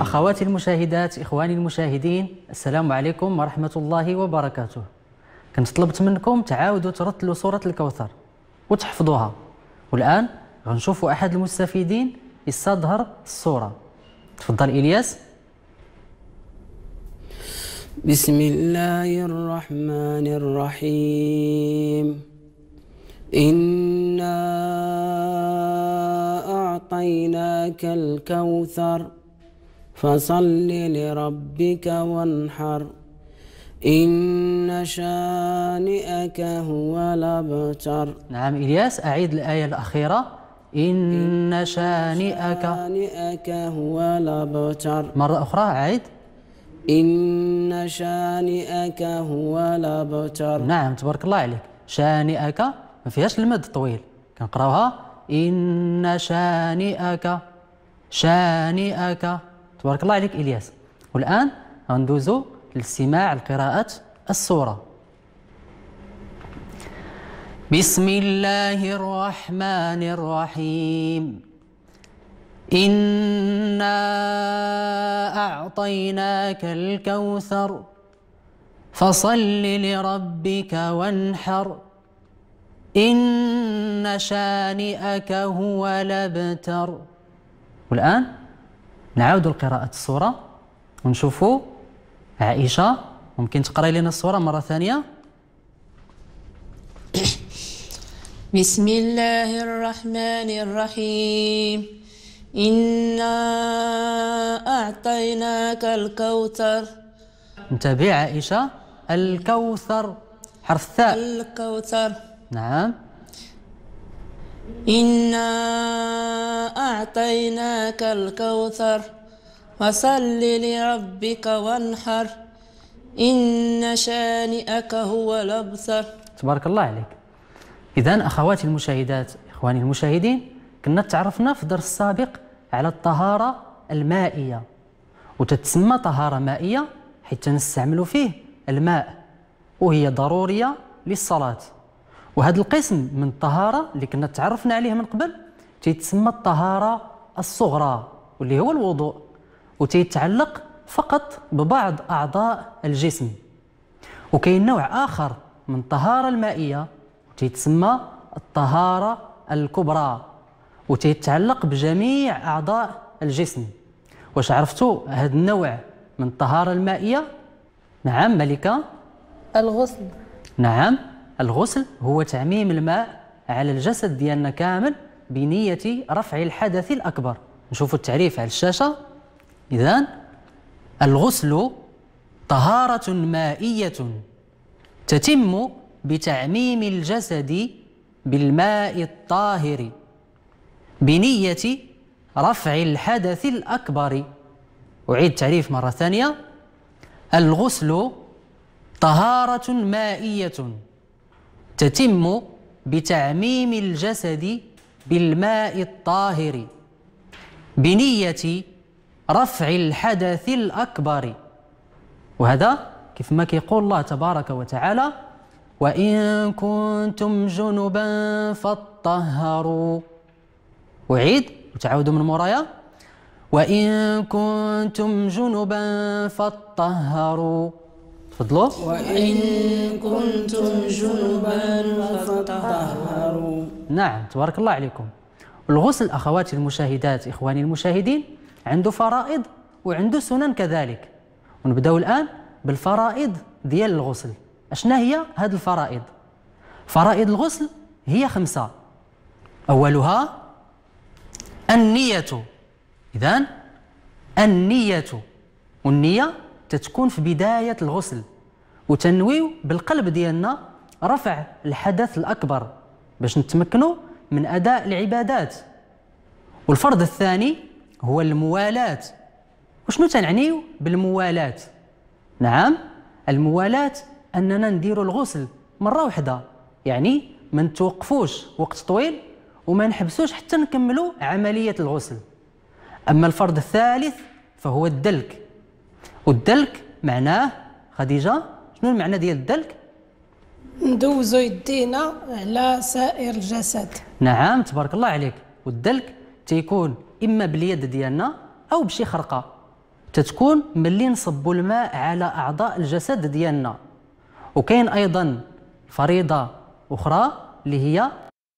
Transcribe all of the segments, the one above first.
أخواتي المشاهدات، إخواني المشاهدين، السلام عليكم ورحمة الله وبركاته. كنت طلبت منكم تعاودوا ترتلوا سورة الكوثر وتحفظوها، والآن غنشوفوا أحد المستفيدين يستظهر السورة. تفضل إلياس. بسم الله الرحمن الرحيم. إنا أعطيناك الكوثر فصل لربك وانحر إن شانئك هو الأبتر. نعم إلياس، أعيد الآية الأخيرة. إن شانئك هو الأبتر. مرة أخرى أعيد. إن شانئك هو الأبتر. نعم تبارك الله عليك. شانئك ما فيهاش المد طويل، كنقراوها إن شانئك. تبارك الله عليك إلياس. والآن غندوزو لاستماع لقراءة السورة. بسم الله الرحمن الرحيم. إنا أعطيناك الكوثر فصل لربك وانحر إن شانئك هو الأبتر. والآن نعاود لقراءة السورة ونشوفوا عائشة، ممكن تقرأي لنا السورة مرة ثانية؟ بسم الله الرحمن الرحيم. إنا أعطيناك الكوثر. انتبه عائشة، الكوثر حرف الثاء. الكوثر. نعم. إنا أعطيناك الكوثر فصل لربك وانحر إن شانئك هو الأبتر. تبارك الله عليك. إذن أخواتي المشاهدات، إخواني المشاهدين، كنا تعرفنا في الدرس السابق على الطهارة المائية، وتتسمى طهارة مائية حيث نستعمل فيه الماء، وهي ضرورية للصلاة. وهذا القسم من الطهارة اللي كنا تعرفنا عليه من قبل تيتسمى الطهارة الصغرى، واللي هو الوضوء، وتيتعلق فقط ببعض أعضاء الجسم. وكاين نوع آخر من الطهارة المائية تيتسمى الطهارة الكبرى، وتيتعلق بجميع أعضاء الجسم. واش عرفتوا هذا النوع من الطهارة المائية؟ نعم ملكة. الغسل. نعم، الغسل هو تعميم الماء على الجسد ديالنا كامل بنية رفع الحدث الأكبر. نشوفوا التعريف على الشاشة. إذن الغسل طهارة مائية تتم بتعميم الجسد بالماء الطاهر بنية رفع الحدث الأكبر. أعيد التعريف مرة ثانية. الغسل طهارة مائية تتم بتعميم الجسد بالماء الطاهر بنية رفع الحدث الأكبر. وهذا كيف ما كيقول الله تبارك وتعالى: وإن كنتم جنبا فاطهروا. أعيد وتعاودوا من مورايا. وإن كنتم جنبا فاطهروا. تفضلوا. وإن كنتم جنبا فاطهروا. نعم تبارك الله عليكم. الغسل أخواتي المشاهدات، إخواني المشاهدين، عنده فرائض وعنده سنن كذلك. ونبدأ الآن بالفرائض ديال الغسل. أشنا هي هذه الفرائض؟ فرائض الغسل هي 5. أولها النية. إذن النية، والنية تتكون في بداية الغسل، وتنويو بالقلب ديالنا رفع الحدث الأكبر باش نتمكنوا من أداء العبادات. والفرض الثاني هو الموالاة. وشنو تنعنيو بالموالاة؟ نعم، الموالاة أننا نديروا الغسل مرة واحدة، يعني ما نتوقفوش وقت طويل وما نحبسوش حتى نكملوا عملية الغسل. أما الفرض الثالث فهو الدلك. والدلك معناه خديجة، شنو المعنى ديال الدلك؟ ندوزو يدينا على سائر الجسد. نعم تبارك الله عليك. والدلك تيكون إما باليد ديالنا أو بشي خرقة. تتكون ملي نصبوا الماء على أعضاء الجسد ديالنا. وكاين أيضا فريضة أخرى اللي هي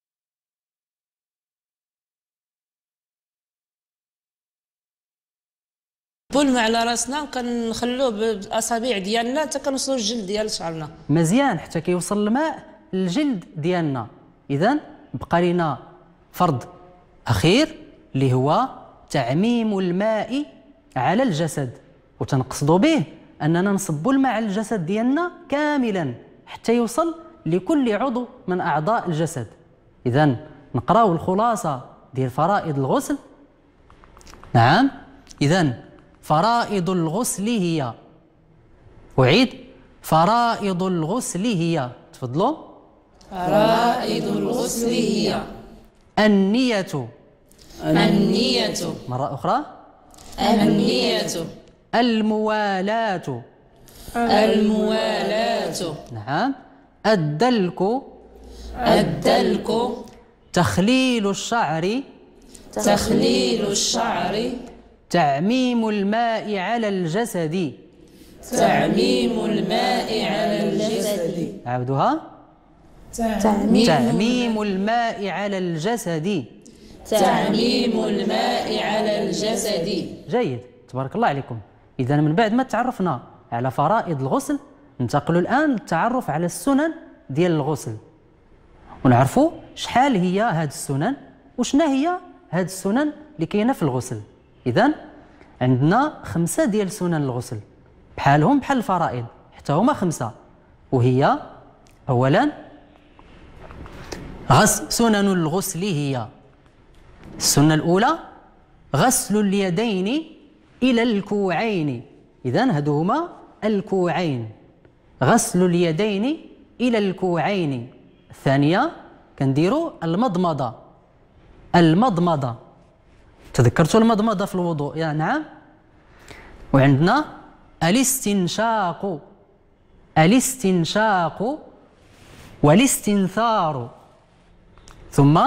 الماء على راسنا وكنخلوه بالاصابع ديالنا حتى كنوصلوا للجلد ديال شعرنا مزيان حتى كيوصل الماء للجلد ديالنا. إذن بقى لنا فرض أخير اللي هو تعميم الماء على الجسد، وتنقصدوا به أننا نصبوا الماء على الجسد ديالنا كاملا حتى يوصل لكل عضو من أعضاء الجسد. إذن نقراو الخلاصة ديال فرائض الغسل. نعم، إذن فرائض الغسل هي، أعيد، فرائض الغسل هي، تفضلوا. فرائض الغسل هي النية، مرة أخرى، النية، الموالاة، نعم، الدلك، تخليل الشعر، تعميم الماء على الجسد، عاودوها، تعميم الماء على الجسد، جيد، تبارك الله عليكم. إذا من بعد ما تعرفنا على فرائض الغسل ننتقلوا الآن للتعرف على السنن ديال الغسل، ونعرفوا شحال هي هاد السنن وشنا هي هاد السنن اللي كاينه في الغسل. إذن عندنا 5 ديال سنن الغسل بحالهم بحال الفرائض، حتى هما 5، وهي أولا سنن الغسل هي: السنة الأولى غسل اليدين إلى الكوعين. إذن هادو هما الكوعين، غسل اليدين إلى الكوعين. الثانية كنديروا المضمضة، تذكرتوا المضمضة في الوضوء؟ يا نعم. وعندنا الاستنشاق والاستنثار، ثم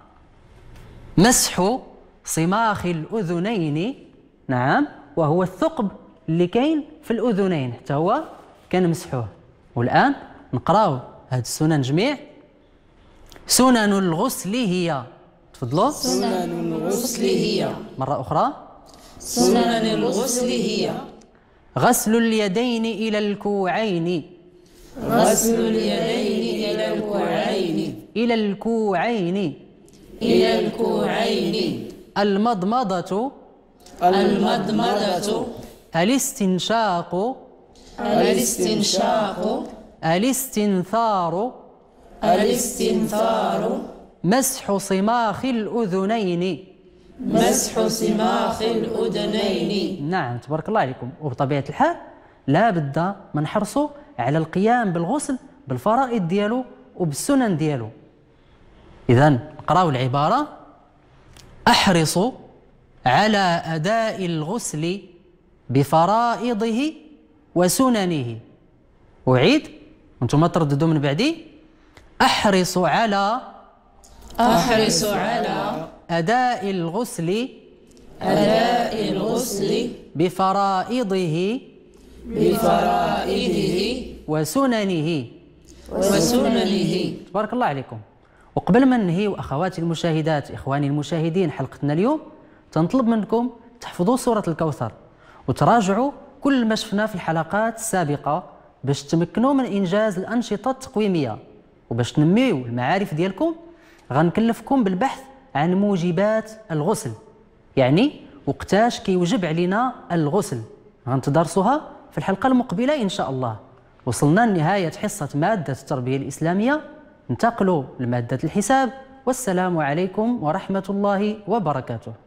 مسح صماخ الأذنين، نعم، وهو الثقب اللي كاين في الأذنين حتى هو كنمسحوه. والآن نقراو هاد السنن جميع. سنن الغسل هي، تفضلوا. سنن الغسل هي، مرة أخرى، سنن الغسل هي غسل اليدين إلى الكوعين، غسل اليدين إلى الكوعين، إلى الكوعين، إلى الكوعين، المضمضة، المضمضة، الاستنشاق، الاستنشاق، الاستنثار، الاستنثار، مسح صماخ الأذنين، مسح صماخ الأذنين. نعم، تبارك الله عليكم. وبطبيعة الحال لا بد ما نحرصوا على القيام بالغسل بالفرائض ديالو وبالسنن ديالو. إذن نقراو العبارة: أحرص على أداء الغسل بفرائضه وسننه. أعيد وانتم ترددوا من بعدي: أحرص على أداء الغسل بفرائضه وسننه. تبارك الله عليكم. وقبل ما ننهيو أخواتي المشاهدات إخواني المشاهدين حلقتنا اليوم، تنطلب منكم تحفظوا سورة الكوثر وتراجعوا كل ما شفنا في الحلقات السابقة باش تمكنوا من إنجاز الأنشطة التقويمية. وباش تنميو المعارف ديالكم غنكلفكم بالبحث عن موجبات الغسل، يعني وقتاش كيوجب علينا الغسل، غنتدارسوها في الحلقة المقبلة إن شاء الله. وصلنا لنهاية حصة مادة التربية الإسلامية، انتقلوا لمادة الحساب، والسلام عليكم ورحمة الله وبركاته.